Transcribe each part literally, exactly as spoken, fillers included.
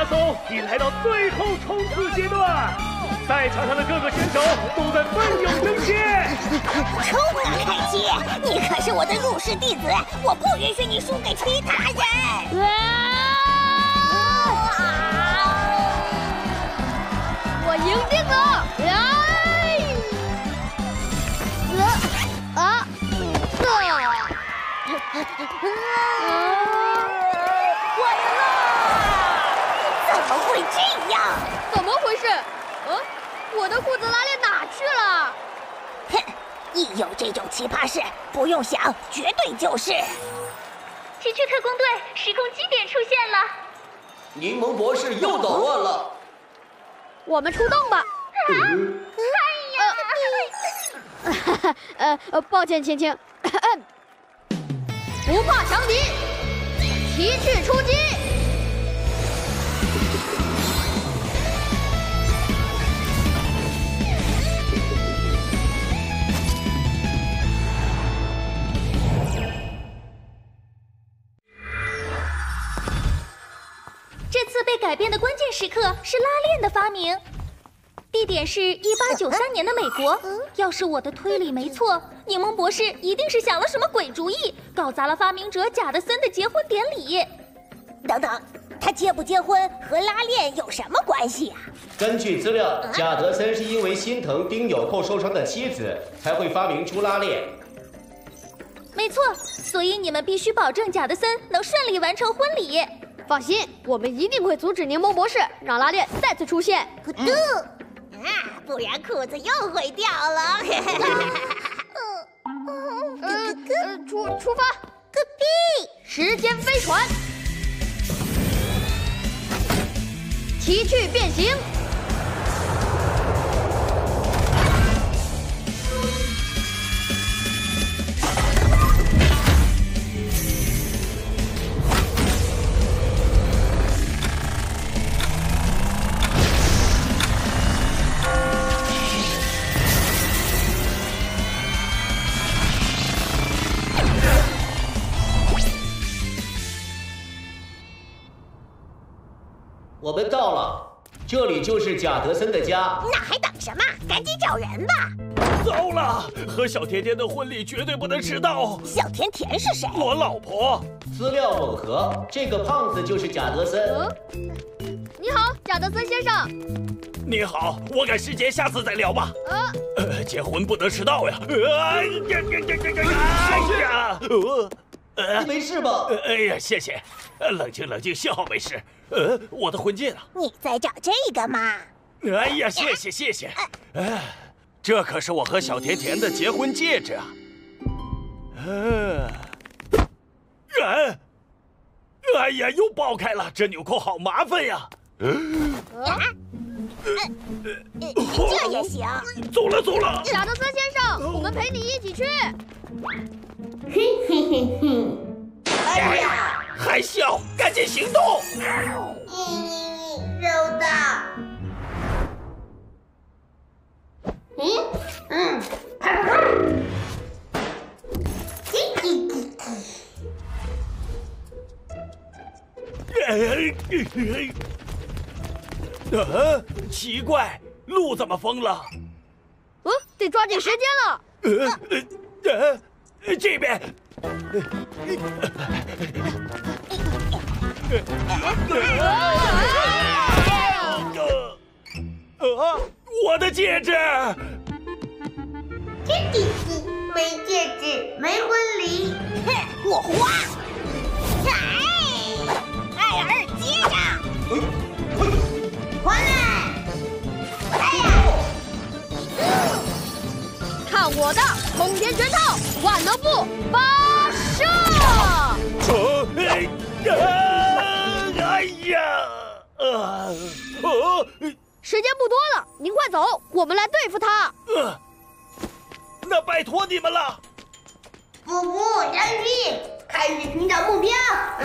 松已来到最后冲刺阶段，赛场上的各个选手都在奋勇争先。 冲啊，凯奇！你可是我的入室弟子，我不允许你输给其他人。啊！ 我赢定了！哎！呃啊！呃！ 我赢了！怎么会这样？ 怎么回事？嗯，我的裤子拉链哪去了？ 哼，一有这种奇葩事，不用想，绝对就是。 奇趣特工队时空基点出现了， 柠檬博士又捣乱了。 我们出动吧！啊！哎呀！呃呃，抱歉，青青。不怕强敌，奇趣出击！ 这次被改变的关键时刻是拉链的发明，地点是一八九三年的美国。要是我的推理没错，柠檬博士一定是想了什么鬼主意，搞砸了发明者贾德森的结婚典礼。 等等，他结不结婚和拉链有什么关系啊？ 根据资料，贾德森是因为心疼丁纽扣受伤的妻子，才会发明出拉链。 没错，所以你们必须保证贾德森能顺利完成婚礼。 放心，我们一定会阻止柠檬博士让拉链再次出现。 咕嘟，啊，不然裤子又会掉了。 呃，出出发， 个屁！ 时间飞船，奇趣变形。 我们到了，这里就是贾德森的家。 那还等什么？赶紧找人吧！ 糟了，和小甜甜的婚礼绝对不能迟到。 小甜甜是谁？ 我老婆。 资料吻合，这个胖子就是贾德森。 嗯，你好，贾德森先生。 你好，我赶时间，下次再聊吧。 呃， 呃，结婚不能迟到呀！哎呀呀呀呀呀！哎呀，呃， 你没事吧？ 哎呀，谢谢。呃，冷静冷静，幸好没事。呃，我的婚戒呢？ 你在找这个吗？ 哎呀，谢谢谢谢。哎，这可是我和小甜甜的结婚戒指啊。嗯，哎，哎呀，又爆开了，这纽扣好麻烦呀。 啊？这也行？ 走了走了。 贾德森先生，我们陪你一起去。 嘿嘿嘿嘿。 哎呀，还笑，赶紧行动！ 嗯，收到。嗯嗯。 啊，奇怪，路怎么封了？ 嗯，得抓紧时间了。 呃呃呃，这边。啊！我的戒指！ 真弟弟，没戒指，没婚礼。哼，我花！哎，艾尔接着，回来！哎呀！ 看我的通天拳套，万能步发射！ 哎呀！哎呀！啊！哦！ 时间不多了，您快走，我们来对付他。 呃，那拜托你们了。 不不，张继，开始寻找目标。嗯，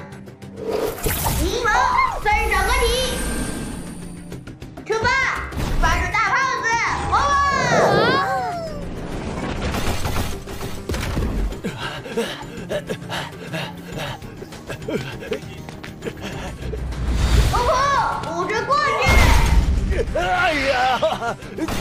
柠檬分手合体，出发，抓住大胖子，哇哇！婆婆。 啊！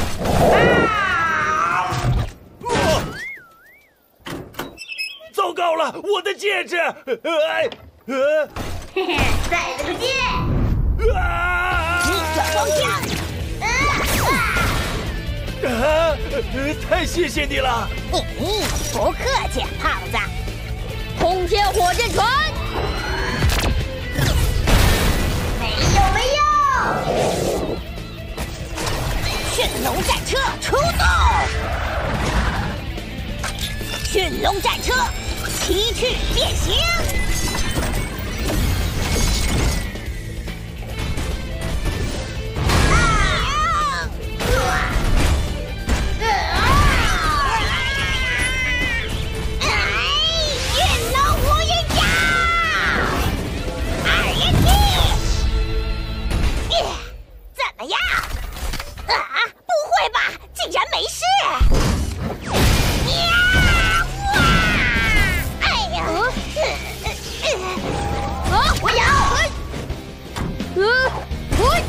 糟糕了，我的戒指！哎，呃， 嘿嘿，再来个剑！ 啊！ 逆转双枪！ 啊！太谢谢你了！ 嗯，不客气，胖子。 空天火箭船， 没有没有！驯龙战车出动！驯龙战车奇趣变形！啊！驯龙火焰甲！二连击！怎么样？啊！不会吧，竟然没事！呀！哇！哎呀！啊！我有！ 呃，喂，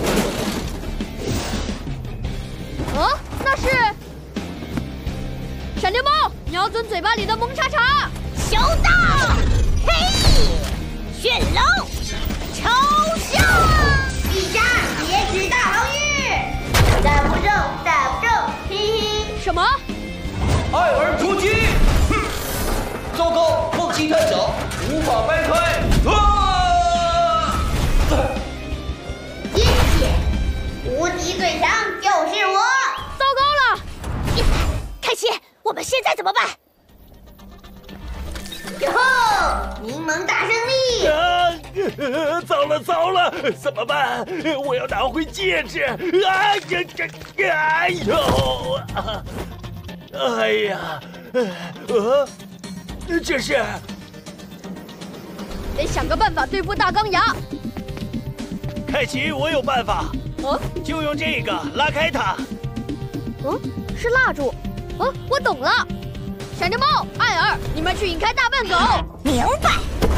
啊，那是闪电猫，瞄准嘴巴里的蒙查查， 修道！嘿！驯龙！抽象！必杀！截止大航域！打不中，打不中！嘿嘿！ 什么？ 艾尔出击！哼！糟糕，梦境太小，无法掰开。啊！ 谢谢！无敌最强就是我！ 糟糕了！ 凯奇，我们现在怎么办？哟吼！柠檬大胜利！ 啊！糟了糟了，怎么办？我要拿回戒指！啊！这这，哎呦！啊！哎呀！呃，这是得想个办法对付大钢牙。 凯奇，我有办法， 哦， 就用这个拉开它。 嗯，是蜡烛。哦，我懂了。闪电猫、艾尔，你们去引开大笨狗。 明白。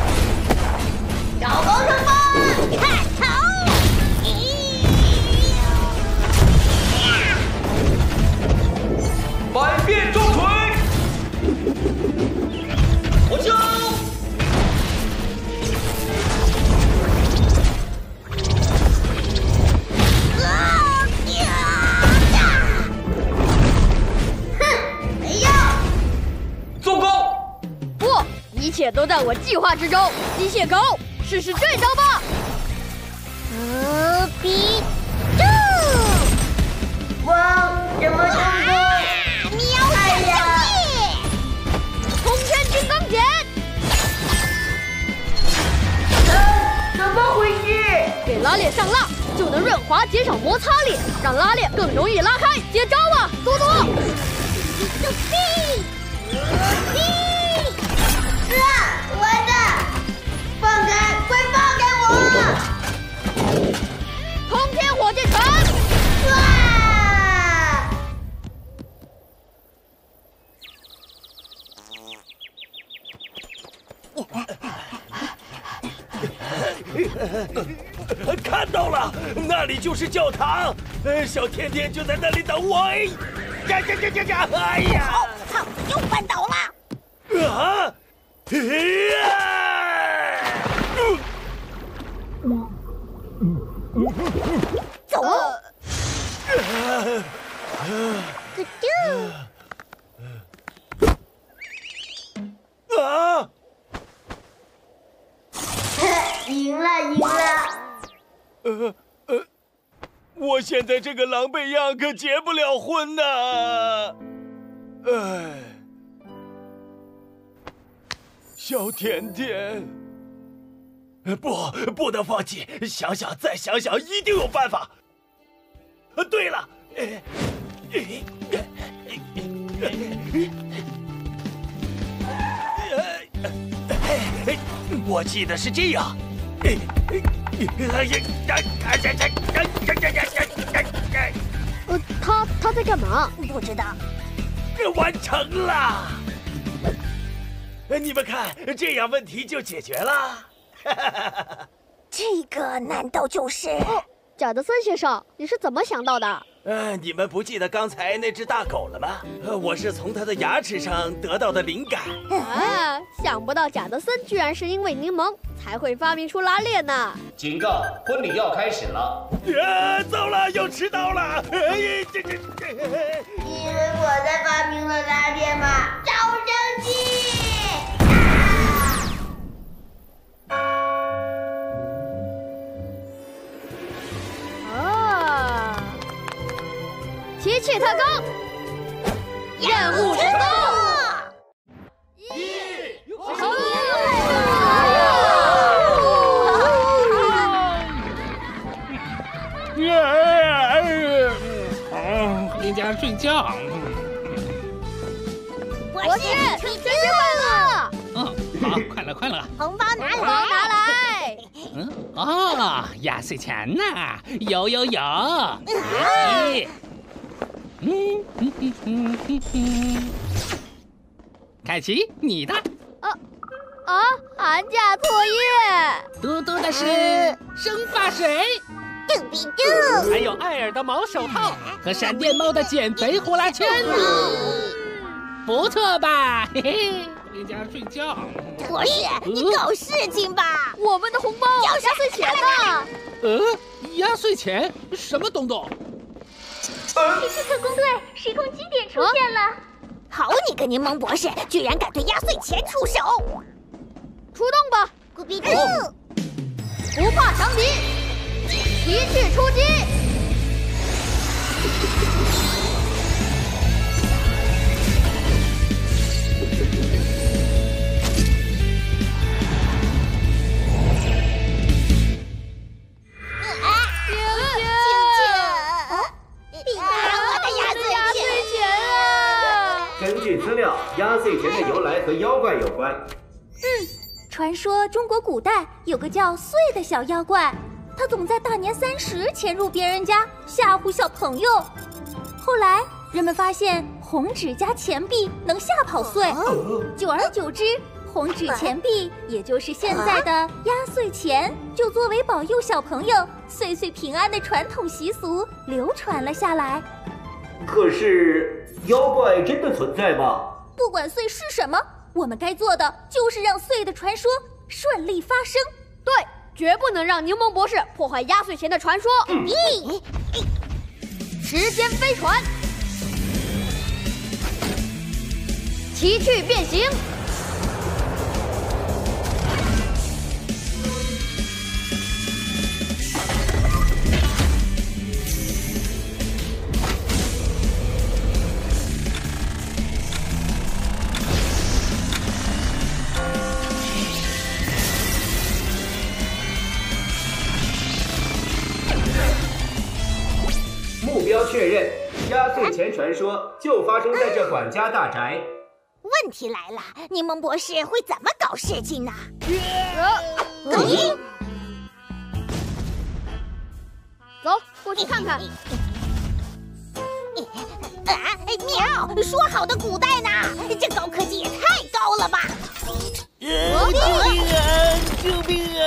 找狗成功，看头！ 百变重锤！我交！ 啊呀！哼，没用。 糟糕！ 不，一切都在我计划之中。机械狗，试试这招吧。 呃，比住！哇，什么动作？喵！哎呀！ 空天金刚剪， 呃，怎么回事？ 给拉链上蜡，就能润滑减少摩擦力，让拉链更容易拉开。接招啊，多多！ 嘿！嘿！啊！完了！放开！快放开我！ 空天火箭船， 啊！ 看到了，那里就是教堂。呃，小甜甜就在那里等我。哎，呀呀呀呀呀！哎呀！ 胖子又绊倒了。 啊！ 走。咯啊！ 赢了，赢了！ 呃呃，我现在这个狼狈样可结不了婚呐！哎，小甜甜，不，不能放弃，想想再想想，一定有办法。呃，对了，我记得是这样。 呃，他他在干嘛？ 不知道。 完成了。你们看，这样问题就解决了。 这个难道就是？ 贾德森先生，你是怎么想到的？ 呃，你们不记得刚才那只大狗了吗？呃，我是从它的牙齿上得到的灵感。 啊，想不到贾德森居然是因为柠檬才会发明出拉链呢！ 警告，婚礼要开始了。 啊，糟了，又迟到了！哎，这这这， 因为我才发明了拉链嘛，超生气！ 啊！提气特工，任务成功！一， 回家睡觉。 博士，生日快乐！ 嗯，好，快乐快乐。 红包拿红包拿来！ 嗯，哦，压岁钱呢？有有有。哎嗯嗯嗯嗯嗯嗯。凯奇，你的。 啊，寒假作业。 嘟嘟的是生发水。 嘟比嘟， 还有艾尔的毛手套和闪电猫的减肥呼啦圈，不错吧？嘿嘿，回家睡觉。 博士，你搞事情吧！ 我们的红包、压岁钱呢？ 呃，压岁钱？什么东东？ 骑士特工队时空基点出现了！ 好你个柠檬博士，居然敢对压岁钱出手！ 出动吧！ 咕比咕， 不怕强敌，一去出击！ 根据资料，压岁钱的由来和妖怪有关。 嗯，传说中国古代有个叫岁的小妖怪，他总在大年三十潜入别人家吓唬小朋友。后来人们发现红纸加钱币能吓跑岁，久而久之，红纸钱币也就是现在的压岁钱，就作为保佑小朋友岁岁平安的传统习俗流传了下来。 可是，妖怪真的存在吗？ 不管岁是什么，我们该做的就是让岁的传说顺利发生。 对，绝不能让柠檬博士破坏压岁钱的传说。 咦， 时间飞船，奇趣变形。 目标确认，压岁钱传说就发生在这管家大宅。 问题来了，柠檬博士会怎么搞事情呢？ 咦，走，过去看看。 啊，喵！说好的古代呢？这高科技也太高了吧！ 救命啊！救命啊！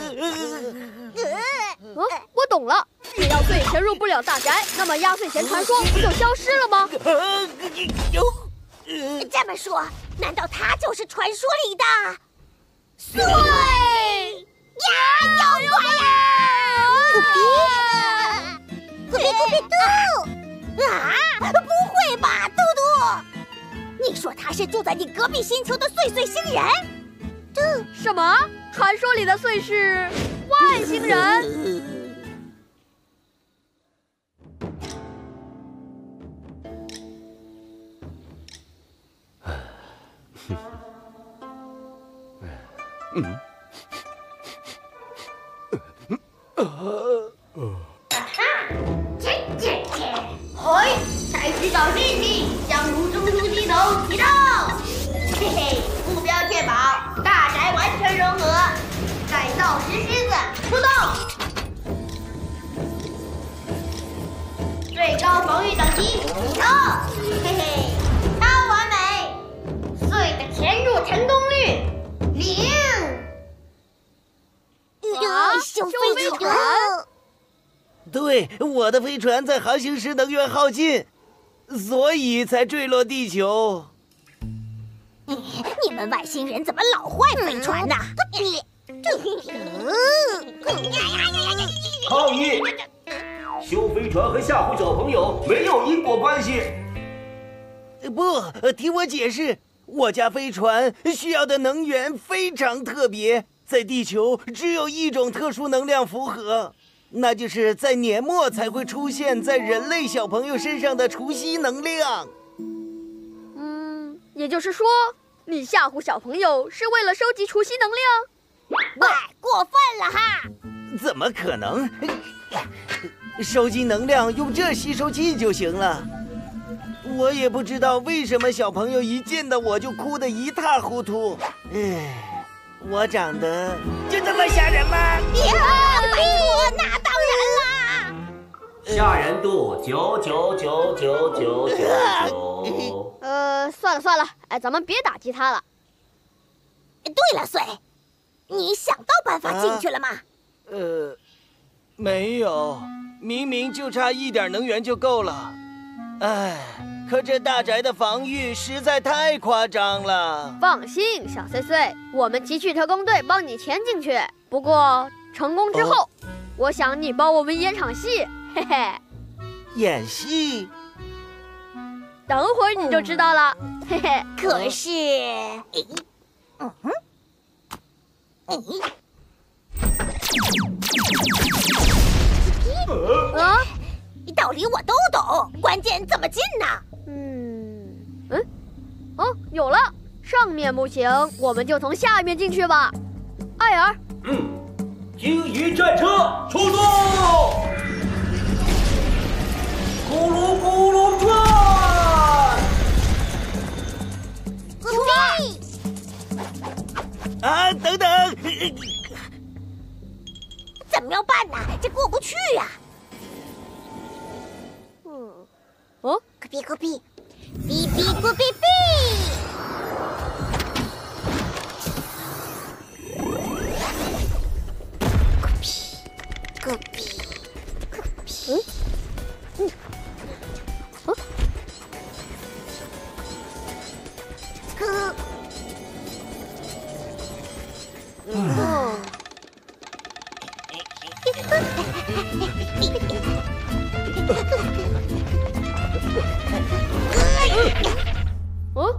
哦，我懂了，只要岁潜入不了大宅，那么压岁钱传说不就消失了吗？ 这么说，难道他就是传说里的岁呀？妖怪呀！咕比，咕比咕比嘟！啊，不会吧，嘟嘟？你说他是住在你隔壁星球的岁岁星人？ 什么？传说里的岁是外星人？ 嗯。 嘿，才知道事情，向如中出击头启动。嘿嘿，目标确保，大宅完全融合，改造石狮子出动，最高防御等级启动。嘿嘿，超完美，岁的潜入成功率零。 啊， 修飞船！ 对，我的飞船在航行时能源耗尽，所以才坠落地球。 你们外星人怎么老坏飞船呢？ 抗议！修飞船和吓唬小朋友没有因果关系。 不，听我解释，我家飞船需要的能源非常特别，在地球只有一种特殊能量符合，那就是在年末才会出现在人类小朋友身上的除夕能量。 嗯，也就是说，你吓唬小朋友是为了收集除夕能量？ 喂，过分了哈！ 怎么可能？收集能量用这吸收器就行了。我也不知道为什么小朋友一见到我就哭得一塌糊涂。唉，我长得就这么吓人吗？ 呀，拜托，那当然啦！ 吓人度九九九九九九九。 呃，算了算了，哎，咱们别打击他了。 对了，穗，你想到办法进去了吗？ 呃，没有，明明就差一点能源就够了。唉，可这大宅的防御实在太夸张了。 放心，小碎碎，我们奇趣特工队帮你潜进去。不过成功之后，哦、我想你帮我们演场戏，嘿嘿。 演戏？ 等会儿你就知道了，嗯、嘿嘿。 可是，嗯哼，嗯。 啊！ 道理我都懂，关键怎么进呢？ 嗯嗯，哦，有了，上面不行，我们就从下面进去吧。艾尔， 嗯，鲸鱼战车出动，咕噜咕噜转， 出发！ 啊，等等， 怎么样办呢？这过不去呀、啊。 哦， 咕哔咕哔，哔哔咕哔哔。咕哔，咕哔，嗯嗯，哦，咕， 哦，哦，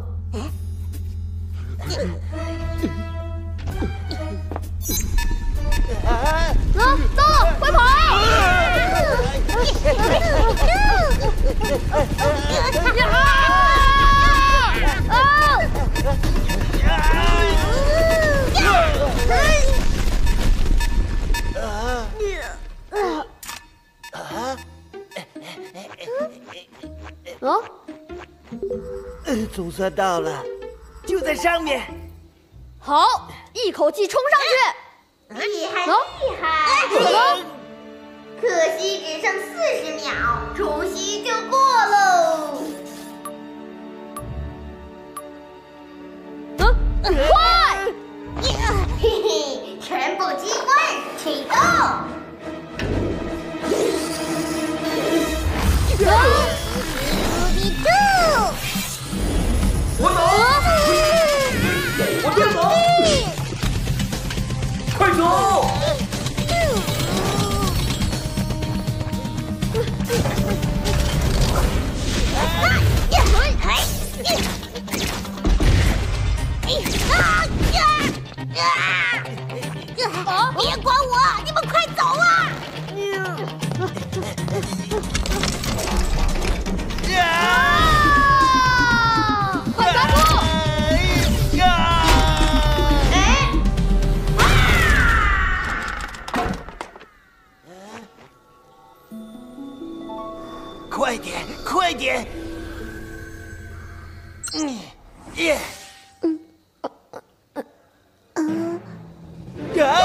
啊，到了，快跑！哦， 总算到了，就在上面。 好，一口气冲上去！厉害， 哦、 厉害！ 怎么了？ 可惜只剩四十秒，除夕就过喽。 嗯，快！ 嘿嘿，全部机关启动！ 我走，我先走，快走！ 别管我，你们快走啊！ 快抓住！ 哎！ 快点，快点！嗯，耶！嗯，嗯，啊！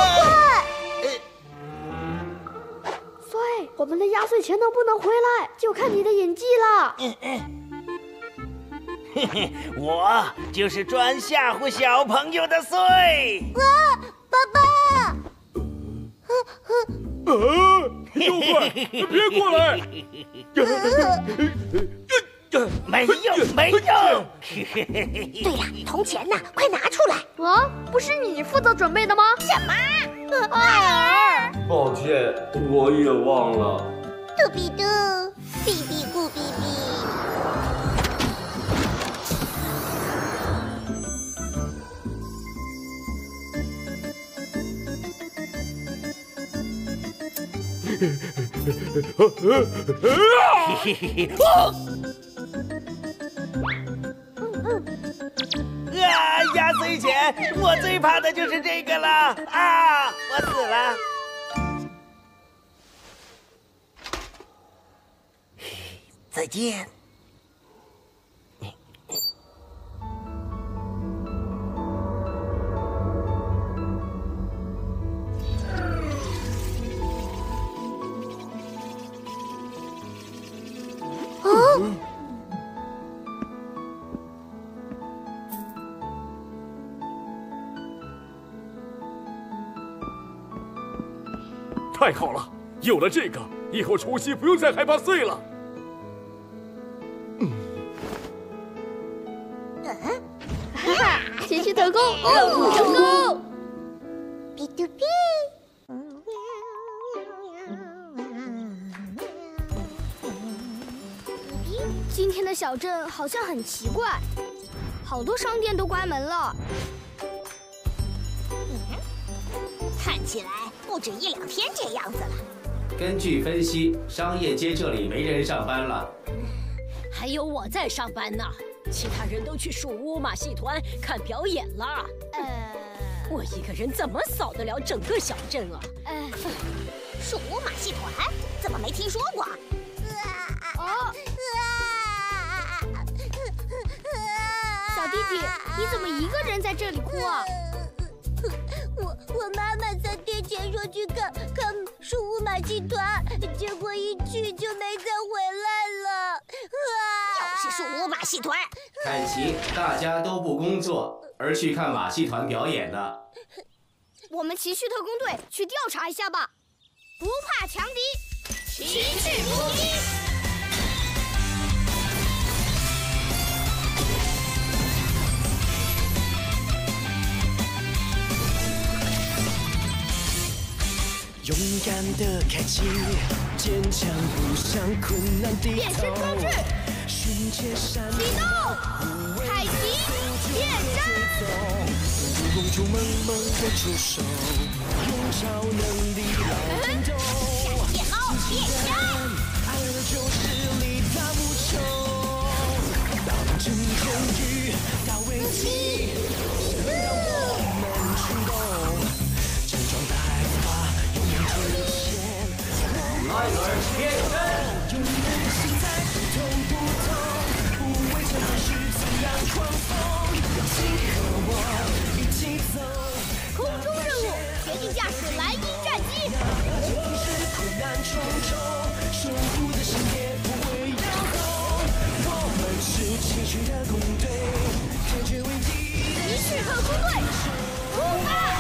所以我们的压岁钱能不能回来，就看你的演技了。 嗯嗯。嘿嘿，我就是专吓唬小朋友的穗。 哇，爸爸！ 呃妖怪，别过来！ 没用，没用。 对了，铜钱呢？快拿出来！ 啊，不是你负责准备的吗？ 什么？艾尔， 抱歉，我也忘了。 嘟比嘟，比比咕比比。 啊！压岁钱，我最怕的就是这个了啊！我死了。再见。 太好了，有了这个，以后除夕不用再害怕碎了。 哈哈，奇趣特工任务成功！ 比嘟比。 今天的小镇好像很奇怪，好多商店都关门了。 看起来不止一两天这样子了。 根据分析，商业街这里没人上班了。 还有我在上班呢，其他人都去树屋马戏团看表演了。 呃， 我一个人怎么扫得了整个小镇啊？ 呃， 树屋马戏团怎么没听说过？ 哦，小弟弟，你怎么一个人在这里哭啊？ 我我妈妈在店前说去看看树屋马戏团，结果一去就没再回来了。又是树屋马戏团！ 看齐，大家都不工作，而去看马戏团表演呢。 我们奇趣特工队去调查一下吧。不怕强敌，奇趣突击。 勇敢的开启，坚强不向困难低头。变身装置，瞬间闪启动，凯奇变身。 如公主萌萌的出手，用超能力来战斗。 变猫变身， 爱儿就是力大无穷。到真空域，到危机，轮到我们出动。整装待发。 艾尔变身， 用你心在不同不同，不畏强是自然狂风，请和我一起走。 空中任务，决定驾驶蓝鹰战机。 即使困难重重，守护的心也不会摇动。我们是奇趣特工队，解决危机。 奇趣特工队，出发！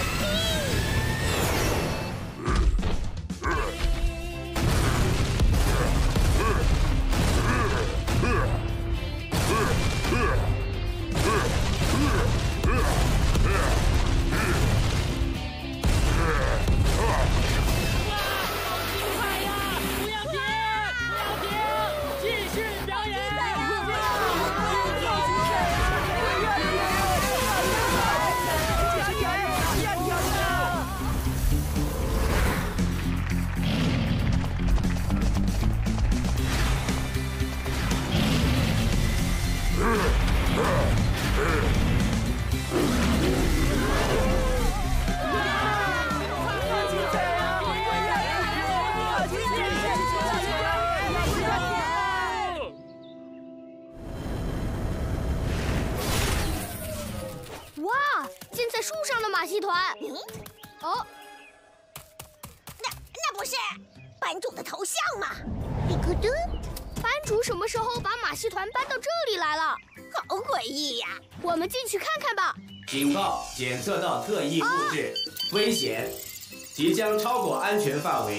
哇，建在树上的马戏团。哦， 那那不是班主的头像吗？比咕嘟， 班主什么时候把马戏团搬到这里来了？ 好诡异呀！ 我们进去看看吧。 警报！检测到特异物质，危险，即将超过安全范围，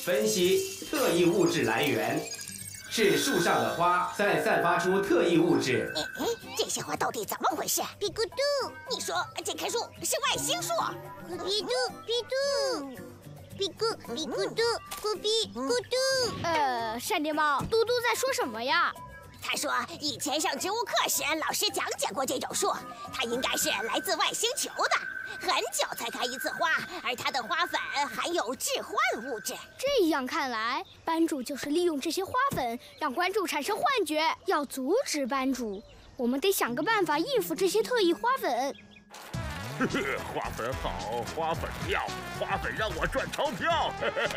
分析特异物质来源，是树上的花在散发出特异物质。 哎哎，这些花到底怎么回事？比咕嘟，你说这棵树是外星树？比嘟比嘟，比咕比咕嘟，咕比咕嘟。 呃，闪电猫，嘟嘟在说什么呀？ 他说以前上植物课时，老师讲解过这种树，它应该是来自外星球的，很久才开一次花，而它的花粉含有致幻物质。 这样看来，班主就是利用这些花粉让观众产生幻觉。要阻止班主，我们得想个办法应付这些特异花粉。 呵呵，花粉好，花粉妙，花粉让我赚钞票。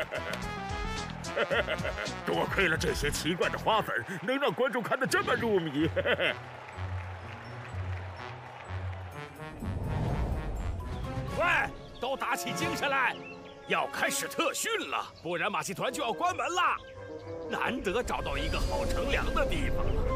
多亏了这些奇怪的花粉，能让观众看得这么入迷。 喂，都打起精神来，要开始特训了，不然马戏团就要关门了。难得找到一个好乘凉的地方了。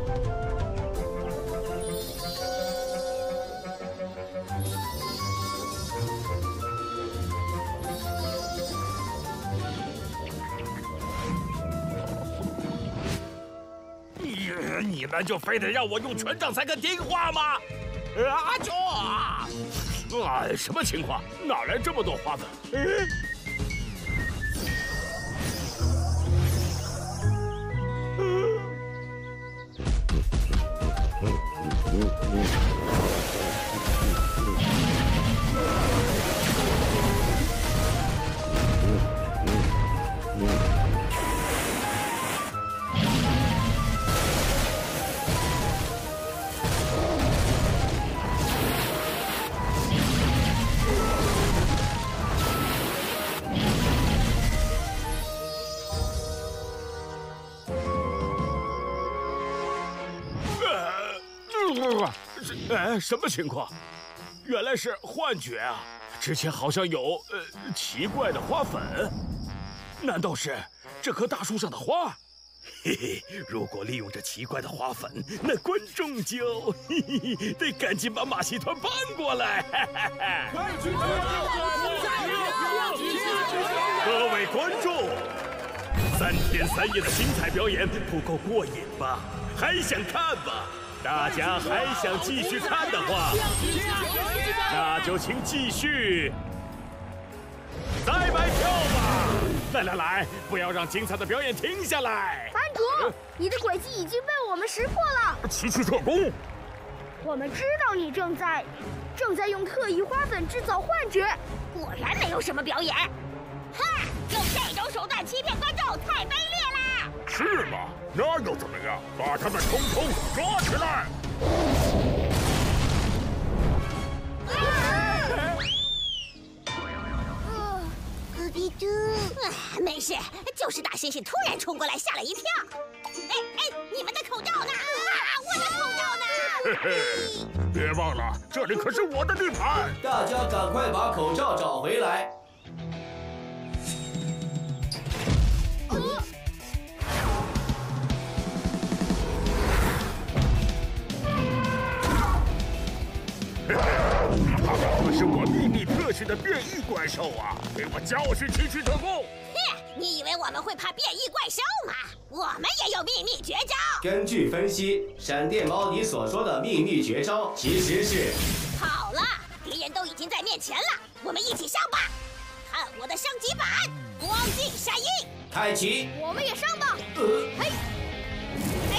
你们就非得让我用权杖才肯听话吗？啊就啊！啊，什么情况？哪来这么多花粉？嗯。哎，什么情况？原来是幻觉啊！之前好像有呃奇怪的花粉，难道是这棵大树上的花？嘿嘿，如果利用这奇怪的花粉，那观众就嘿嘿得赶紧把马戏团搬过来！各位观众，三天三夜的精彩表演不够过瘾吧？还想看吧？大家还想继续看的话，那就请继续再买票吧！来来来，不要让精彩的表演停下来！ 班主，你的诡计已经被我们识破了。 奇趣特工， 我们知道你正在正在用特异花粉制造幻觉， 果然没有什么表演。哼，用这种手段欺骗观众，太卑劣啦！ 是吗？那又怎么样？把他们统统抓起来！ 咕比嘟，没事，就是大猩猩突然冲过来，吓了一跳。哎哎，你们的口罩呢？啊，我的口罩呢？ 嘿嘿，别忘了，这里可是我的地盘。 大家赶快把口罩找回来。他们可是我秘密特训的变异怪兽啊！给我教训奇趣特工！ 哼，你以为我们会怕变异怪兽吗？我们也有秘密绝招。 根据分析，闪电猫你所说的秘密绝招其实是…… 好了，敌人都已经在面前了，我们一起上吧！看我的升级版，光镜闪影， 开启！ 我们也上吧！ 呃， 嘿，嘿。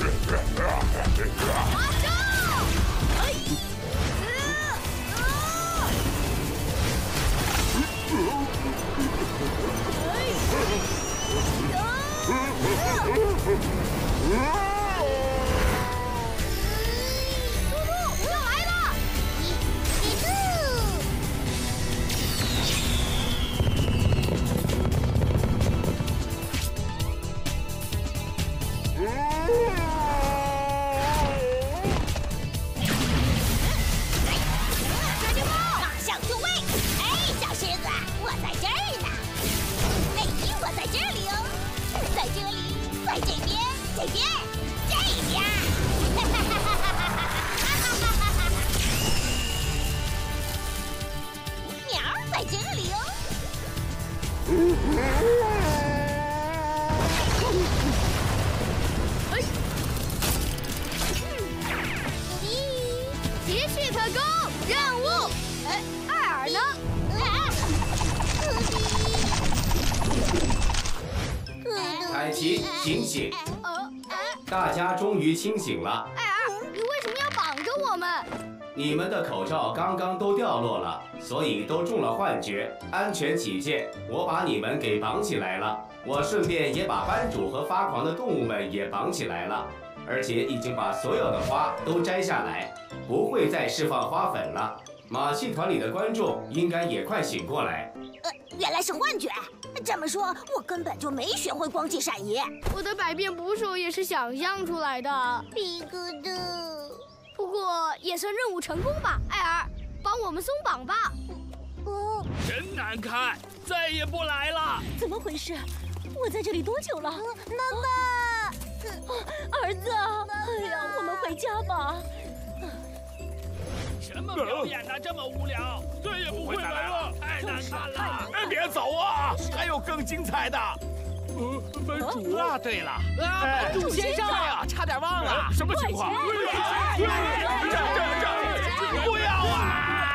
凯奇，醒醒！大家终于清醒了。 艾尔，你为什么要绑着我们？ 你们的口罩刚刚都掉落了，所以都中了幻觉。安全起见，我把你们给绑起来了。我顺便也把班主和发狂的动物们也绑起来了，而且已经把所有的花都摘下来，不会再释放花粉了。马戏团里的观众应该也快醒过来。 呃，原来是幻觉。这么说，我根本就没学会光技闪移。 我的百变捕手也是想象出来的。 皮咕嘟。 不过也算任务成功吧，艾尔，帮我们松绑吧。 哦， 真难看，再也不来了。 怎么回事？我在这里多久了？ 妈妈， 儿子，哎呀，我们回家吧。 什么表演呢？这么无聊，再也不会来了，太难看了！哎，别走啊，还有更精彩的。呃，班主啊，对了， 啊，班主先生呀，差点忘了， 什么情况？不要啊！